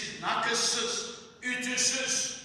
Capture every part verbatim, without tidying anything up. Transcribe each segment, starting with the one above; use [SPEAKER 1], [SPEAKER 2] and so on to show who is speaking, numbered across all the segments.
[SPEAKER 1] eksiksiz, nakıssız, ütüsüz,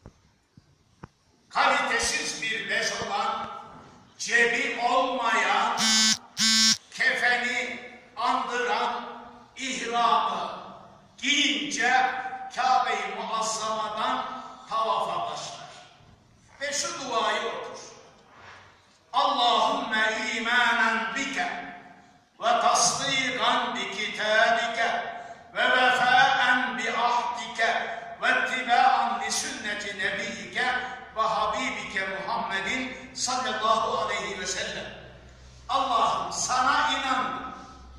[SPEAKER 1] kalitesiz bir bez olan, cebi olmayan, kefeni andıran ihramı giyince Kabe-i Muazzama'dan tavafa başlar. Ve şu duayı okur. Allahümme imanen bike ve tasdiqan bi kitabike ve vefaen bi ahdike ve ittiba'an li sünneti nebiyyike ve habibike Muhammedin sallallahu aleyhi ve sellem. Allah'ım sana inandım.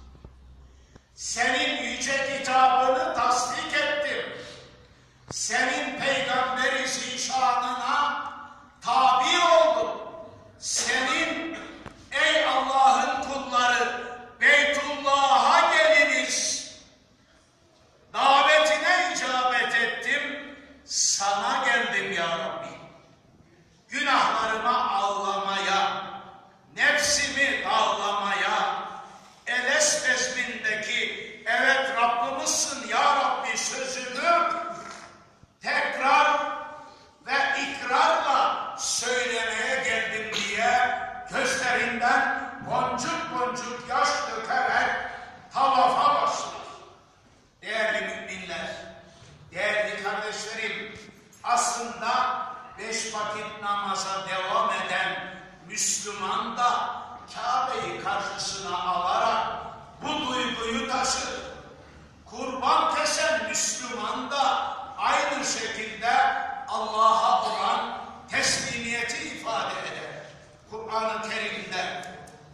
[SPEAKER 1] Senin yüce kitabını tasdik ettim. Senin peygamberi zişanına tabi oldum. Senin ey Allah'ın kulları Beytullah'a geliniz. Davetine icabet ettim. Sana geldim ya Rabbi. Günahlarıma ağlamaya, nefsimi dağlamaya, Eles bezmindeki evet Rabbimizsin ya Rabbi sözünü tekrar ve ikrarla söylemeye geldim diye gözlerinden boncuk boncuk yaş dökerek tavafa başlar. Değerli müminler, değerli kardeşlerim, aslında beş vakit namaza devam eden Müslüman da Kabe'yi karşısına alarak bu duyguyu taşır. Kurban kesen Müslüman da aynı şekilde Allah'a olan teslimiyeti ifade eder. Kur'an-ı Kerim'de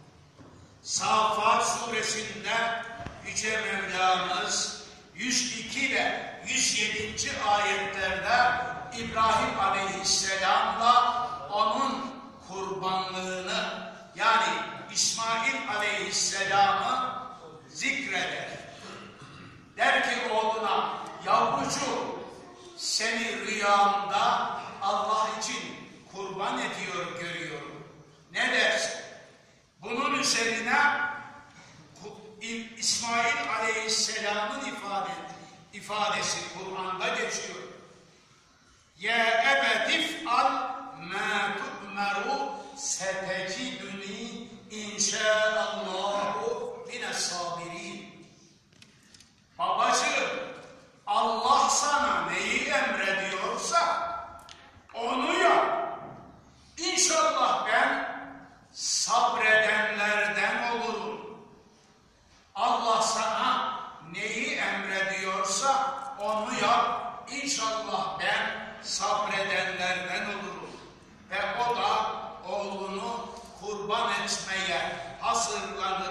[SPEAKER 1] Safat suresinde Yüce Mevlamız yüz iki ile yüz yedinci ayetlerde İbrahim Aleyhisselam'la onun kurbanlığını yani İsmail Aleyhisselam'ı zikreder. Der ki oğluna, yavrucuğum seni rüyamda Allah için kurban ediyor görüyorum. Ne dersin? Bunun üzerine İsmail Aleyhisselam'ın ifade, ifadesi Kur'an'da geçiyor. Ya ebedif al ma tu'meru seteciduni inşaallahu mines sabirin. Babacığım, Allah sana neyi emrediyorsa onu yap. İnşallah ben sabredenlerden olurum. Allah sana neyi emrediyorsa onu yap. İnşallah ben sabredenlerden olurum. Ve o da oğlunu kurban etmeye hazırlanır.